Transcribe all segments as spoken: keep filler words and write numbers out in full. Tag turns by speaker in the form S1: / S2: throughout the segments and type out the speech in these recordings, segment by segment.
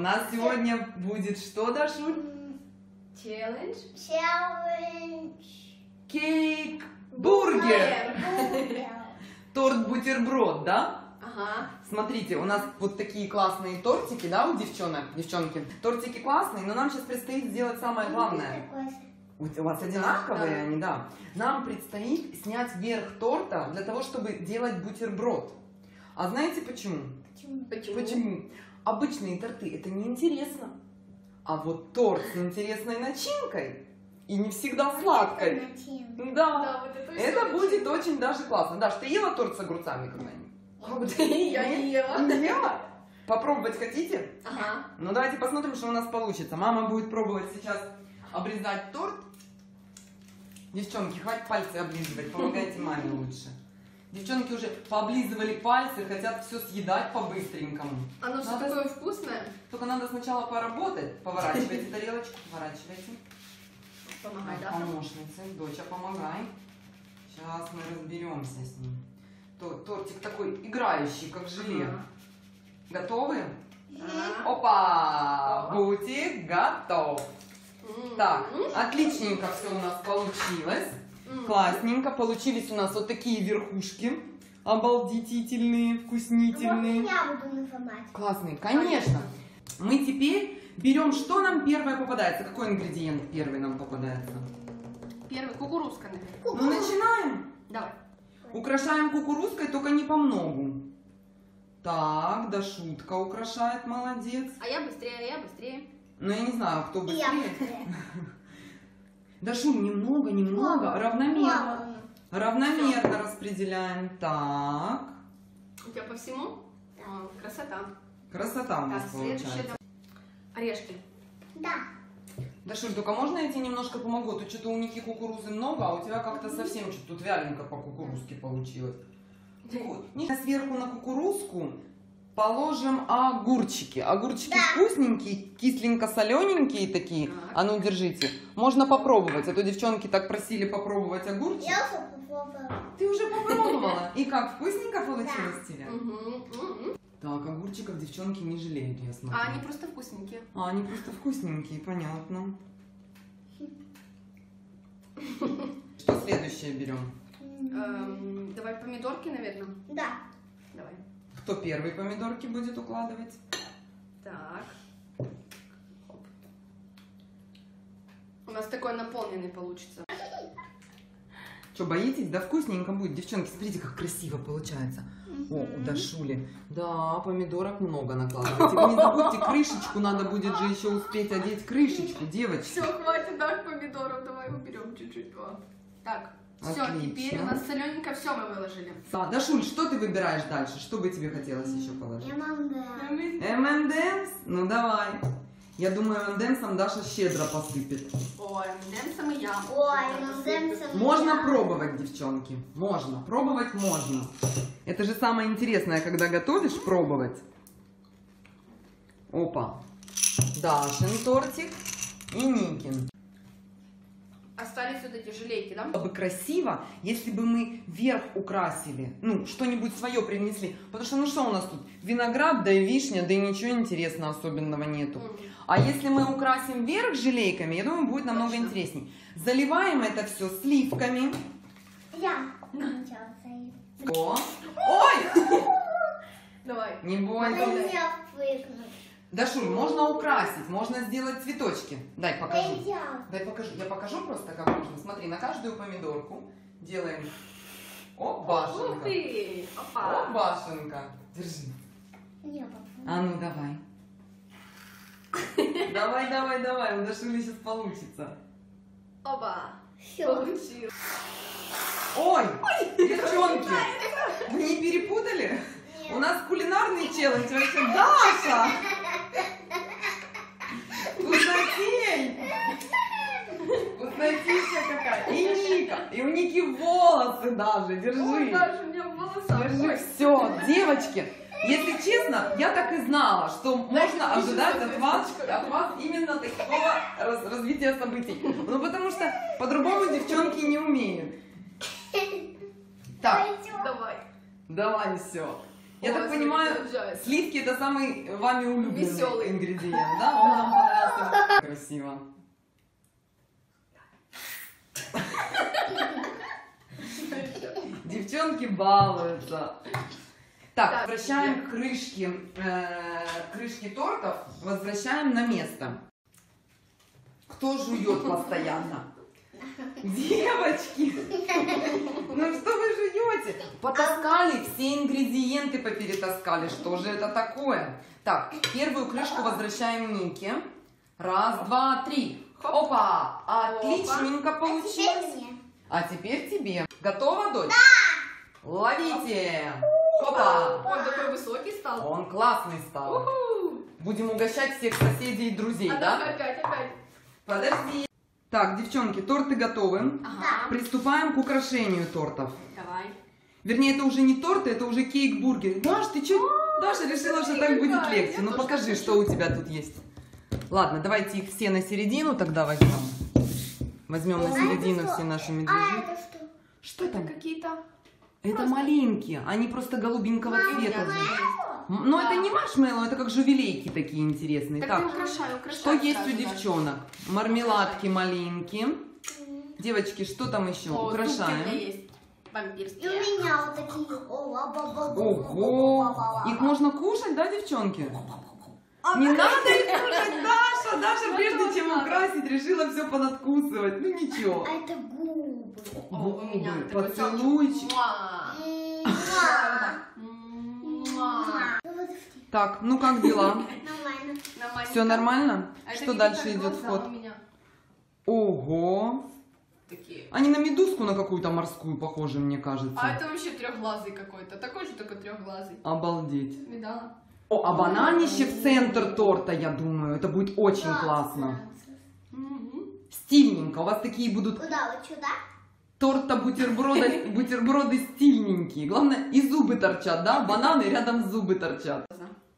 S1: нас сегодня будет что, Дашуль?
S2: Челлендж.
S3: Челлендж.
S1: Кейк-бургер. Торт-бутерброд, да?
S2: Ага.
S1: Смотрите, у нас вот такие классные тортики, да, у девчонок, девчонки. Тортики классные, но нам сейчас предстоит сделать самое главное. У вас одинаковые
S2: да.
S1: они, да. Нам предстоит снять верх торта для того, чтобы делать бутерброд. А знаете почему?
S3: Почему?
S2: Почему?
S1: Почему? Обычные торты это неинтересно. А вот торт с интересной начинкой и не всегда сладкой. Да,
S2: Да, вот это,
S1: это будет очень даже классно. Даш, ты ела торт с огурцами когда-нибудь?
S2: Я не ела.
S1: Не ела? Попробовать хотите?
S2: Ага.
S1: Ну давайте посмотрим, что у нас получится. Мама будет пробовать сейчас обрезать торт. Девчонки, хватит пальцы облизывать, помогайте маме лучше. Девчонки уже пооблизывали пальцы, хотят все съедать по-быстренькому.
S2: Оно все
S1: Надо-
S2: такое вкусное.
S1: Только надо сначала поработать. Поворачивайте тарелочку, поворачивайте.
S2: Помогай, да?
S1: Помощница, доча, помогай. Сейчас мы разберемся с ним. То- Тортик такой играющий, как желе.
S2: Ага.
S1: Готовы?
S2: Ага.
S1: Опа!
S2: Опа.
S1: Бутик готов.
S2: М.
S1: Так, отличненько все у нас получилось.
S2: М.
S1: Классненько. Получились у нас вот такие верхушки. Обалдетительные, вкуснительные.
S3: Я буду нажимать.
S1: Классные, конечно. Мы теперь берем, что нам первое попадается. Какой ингредиент первый нам попадается?
S2: Первый кукурузка, наверное.
S1: Ну, начинаем.
S2: Давай.
S1: Украшаем кукурузкой, только не по многу. Так, Дашутка украшает, молодец.
S2: А я быстрее, а я быстрее.
S1: Но я не знаю, кто
S3: И я
S1: быстрее.
S3: быстрее.
S1: Дашуль, немного, немного, равномерно.
S3: Мало.
S1: Равномерно распределяем. Так,
S2: У тебя по всему? А, красота.
S1: красота у нас
S2: Так, следующее.
S1: получается.
S2: Орешки.
S3: Да.
S1: Дашуль, только можно я тебе немножко помогу? Тут что-то у Ники кукурузы много, а у тебя как-то совсем что-то тут вяленько по кукурузке получилось. Вот. И сверху на кукурузку положим огурчики. Огурчики
S3: Да.
S1: вкусненькие, кисленько-солененькие такие.
S2: Так.
S1: А ну, держите. Можно попробовать. А то девчонки так просили попробовать огурчик.
S3: Я уже попробовала.
S1: Ты уже попробовала? И как, вкусненько получилось у тебя?
S2: Мгм, мгм.
S1: Так, огурчиков девчонки не жалеют, я смотрю.
S2: А они просто вкусненькие.
S1: А, они просто вкусненькие, понятно. Что следующее берем?
S2: Эм, давай помидорки, наверное.
S3: Да.
S2: Давай.
S1: Кто первый помидорки будет укладывать?
S2: Так. Хоп. У нас такой наполненный получится.
S1: Что, боитесь? Да вкусненько будет. Девчонки, смотрите, как красиво получается. О, у Дашули. Да, помидорок много накладывайте. Вы не забудьте, крышечку надо будет же еще успеть одеть. Крышечку, девочки.
S2: Все, хватит, да, помидоров. Давай уберем чуть-чуть. О. Так, все,
S1: Отлично.
S2: теперь у нас солененько все мы выложили.
S1: А, Дашуль, что ты выбираешь дальше? Что бы тебе хотелось еще положить?
S3: Я могу.
S1: эм энд эмс? Ну давай. Я думаю, эм энд эмсом Даша щедро посыпет.
S2: Ой, эмсом и я.
S3: Ой, ну дэмсом.
S1: Можно пробовать, девчонки. Можно. Пробовать можно. Это же самое интересное, когда готовишь, пробовать. Опа. Дашин тортик и Никин.
S2: Остались вот эти желейки, да?
S1: Было бы красиво, если бы мы верх украсили, ну, что-нибудь свое принесли. Потому что, ну что у нас тут? Виноград, да и вишня, да и ничего интересного особенного нету.
S2: Мгм.
S1: А если мы украсим верх желейками, я думаю, будет намного
S2: Точно.
S1: интересней. Заливаем это все сливками.
S3: Я. Сначала
S1: О! Ой!
S2: Давай.
S1: Не
S3: Дай
S1: бойся.
S3: меня впрыгнуть.
S1: Дашуль, можно украсить, можно сделать цветочки. Дай
S3: Дай
S1: покажу.
S3: я.
S1: Дай покажу. Я покажу просто, как можно. Смотри, на каждую помидорку делаем. О,
S2: Ух
S1: башенка.
S2: ты!
S1: О,
S2: Опа!
S1: башенка. Держи.
S3: Не попробую.
S1: А ну давай. Давай, давай, давай. У Дашули сейчас получится.
S2: Опа!
S3: Все.
S2: Получилось.
S1: Ой, девчонки, вы не перепутали? У нас кулинарный челлендж вообще. Даша! Вкуснотень! Вкуснотища какая! И Ника! И у Ники волосы даже!
S2: Ой,
S1: Держи!
S2: даже у меня в волосах.
S1: Держи!
S2: Ой.
S1: Все, девочки! Если честно, я так и знала, что можно ожидать от вас, от вас именно такого раз- развития событий. Ну потому что по-другому девчонки не умеют. Так,
S2: Давай.
S1: давай все. Я так
S2: Ой,
S1: понимаю,
S2: заряжается.
S1: сливки это самый вами улюбленный
S2: Весёлый.
S1: ингредиент, да? Он нам понравился. Красиво. Девчонки балуются. Так,
S2: Так,
S1: возвращаем крышки, э, крышки тортов, возвращаем на место. Кто жует постоянно? Девочки! Ну что вы жуете? Потаскали, все ингредиенты поперетаскали. Что же это такое? Так, первую крышку возвращаем Нике. Раз, два, три. Опа! Отличненько
S3: А теперь
S1: получилось.
S3: мне.
S1: А теперь тебе. Готова, дочь? Да! Ловите! Опа!
S2: Он такой высокий стал.
S1: Он классный стал.
S2: Уху.
S1: Будем угощать всех соседей и друзей,
S2: А
S1: да?
S2: ну опять, опять.
S1: Подожди. Так, девчонки, торты готовы.
S2: Ага.
S1: Приступаем к украшению тортов.
S2: Давай.
S1: Вернее, это уже не торты, это уже кейк-бургер. Даш, ты чё? Даша решила, что так будет
S2: какая,
S1: легче.
S2: я
S1: Ну
S2: тоже
S1: покажи,
S2: хочу.
S1: что у тебя тут есть. Ладно, давайте их все на середину тогда возьмем. Возьмем на
S3: А это
S1: середину
S3: что?
S1: все наши
S3: А
S1: медвежьи.
S3: это что?
S1: Что
S2: Это
S1: там?
S2: какие-то...
S1: Это
S2: просто-
S1: малинки. Они просто голубенького
S3: Мама,
S1: цвета.
S3: это
S1: же.
S3: маршмеллоу?
S1: М, Но
S2: Да.
S1: это не маршмеллоу, это как жувелейки такие интересные.
S2: Так,
S1: Так,
S2: ты украшай, украшай.
S1: что есть
S2: сразу,
S1: у
S2: да.
S1: девчонок? Мармеладки, малинки. Девочки, что там еще?
S2: О, зубки у меня
S1: Украшаем.
S2: есть.
S3: И у
S2: Вампирские.
S3: меня вот такие. О, ла-ба-ба-ба.
S1: Ого! Их можно кушать, да, девчонки? Не надо их кушать, Даша! Даша,
S2: Ну,
S1: прежде
S2: тоже
S1: чем
S2: надо.
S1: украсить, решила все понадкусывать. Ну ничего.
S3: А это губы.
S2: О, у меня
S1: Губы,
S2: такой
S1: поцелуйчик.
S2: Муа.
S3: Муа.
S2: Муа.
S3: Ну, подожди.
S1: Так, ну как дела?
S3: Нормально.
S2: Нормально.
S1: Все нормально?
S2: А это
S1: Что
S2: не
S1: дальше
S2: как
S1: идет в
S2: глаза
S1: ход?
S2: у меня
S1: Ого!
S2: такие.
S1: Они на медузку на какую-то морскую похожи, мне кажется.
S2: А это вообще трехглазый какой-то. Такой же, только трехглазый.
S1: Обалдеть.
S2: Видала?
S1: О, а бананище в центр торта, я думаю. Это будет очень классно.
S2: Мгм.
S1: Стильненько. У вас такие будут
S3: Куда? Вот сюда?
S1: торта бутерброды, бутерброды стильненькие. Главное, и зубы торчат, да? Бананы рядом зубы торчат.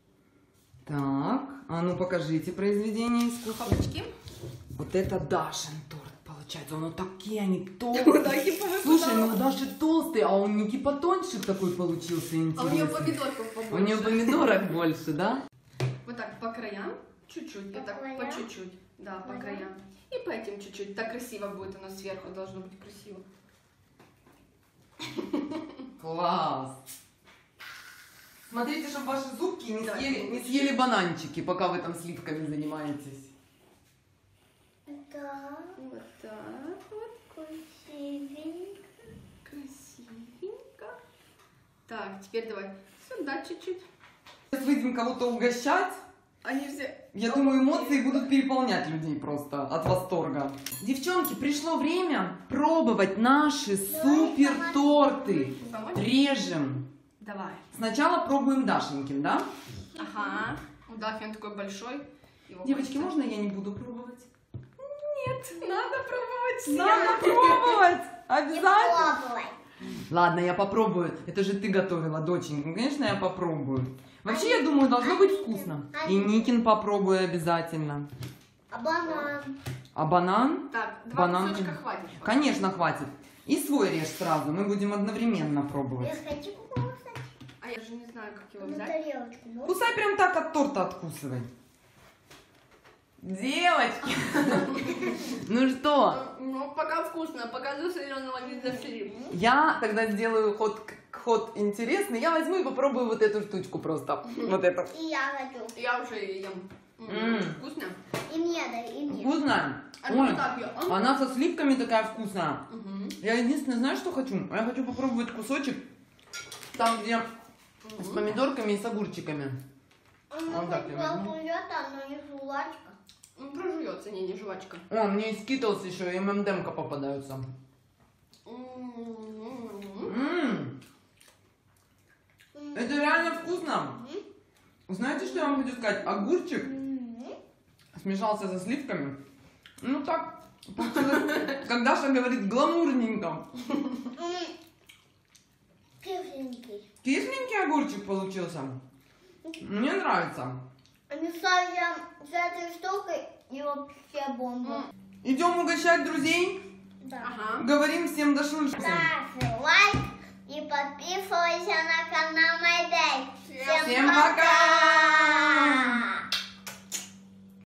S1: Так, а ну покажите произведение искусства.
S2: Папочки.
S1: Вот это Дашин торт получается. Ну такие они толстые. Слушай, ну Даша толстый, а у Ники потоньше такой получился
S2: А у нее
S1: интересный.
S2: помидорков побольше.
S1: У нее помидорок больше, да?
S2: Вот так по краям. Чуть-чуть.
S3: По
S2: Вот так
S3: краям?
S2: по чуть-чуть. Да, по
S3: Ага.
S2: краям. И по этим чуть-чуть. Так красиво будет оно сверху. Должно быть красиво.
S1: Класс! Смотрите, чтобы ваши зубки не
S2: Давай.
S1: съели, не съели бананчики, пока вы там сливками занимаетесь.
S3: Да.
S2: Вот так вот.
S3: Красивенько.
S2: Красивенько. Так, теперь давай сюда чуть-чуть.
S1: Сейчас выйдем кого-то угощать.
S2: Они все...
S1: Я думаю, эмоции будут переполнять людей просто от восторга. Девчонки, пришло время пробовать наши супер торты.
S2: Помочь?
S1: Режем.
S2: Давай.
S1: Сначала пробуем Дашенькин, да?
S2: Ага. У Дафи он такой большой. Его
S1: Девочки,
S2: хочется-
S1: можно я не буду пробовать?
S2: Нет, надо пробовать всем.
S1: Надо пробовать!
S3: Не
S1: Обязательно!
S3: пробовай.
S1: Ладно, я попробую. Это же ты готовила, доченька. Конечно, я попробую. Вообще, я думаю, должно быть вкусно. И Никин попробую обязательно.
S3: А банан?
S1: А банан?
S2: Так, два
S1: Банан.
S2: кусочка хватит.
S1: Конечно, хватит. И свой режь сразу. Мы будем одновременно
S3: Я
S1: пробовать.
S3: хочу кусать.
S2: А я же не знаю, как его
S3: На
S2: взять.
S3: тарелочку. можно?
S1: Кусай прям так от торта откусывай. Девочки! Ну что,
S2: Ну, пока вкусно, пока до соленого не дошли.
S1: я тогда сделаю ход, ход интересный. Я возьму и попробую вот эту штучку просто. Вот эту.
S3: И я хочу.
S2: Я уже ем. М,
S1: М.
S2: Вкусно?
S3: И мне дай, и мне.
S1: Вкусная?
S2: А ну
S1: Ой,
S2: вот так я. а?
S1: она со сливками такая вкусная.
S2: Мгм.
S1: Я единственное, знаешь, что хочу? Я хочу попробовать кусочек там, где с
S2: Мгм.
S1: помидорками и с огурчиками.
S3: Она
S1: Вот так я
S3: хоть
S1: возьму.
S3: прожуёта, но не жвачка.
S2: Ну, прожуется, не, не жвачка.
S1: О, мне и скитлс еще, и эм энд эмка попадаются.
S2: М-м-м.
S1: Ммм,
S3: М.
S1: это реально вкусно. Знаете, что я вам хочу сказать? Огурчик
S3: М.
S1: смешался со сливками. Ну так, получилось, как Даша говорит, гламурненько.
S3: М. Кисленький.
S1: Кисленький огурчик получился. Мне нравится.
S3: Они совсем с этой штукой и вообще бомба.
S1: Идем угощать друзей.
S3: Да.
S2: Ага.
S1: Говорим всем до шульши.
S3: Ставь лайк и подписывайся на канал Майдэй.
S1: Всем пока!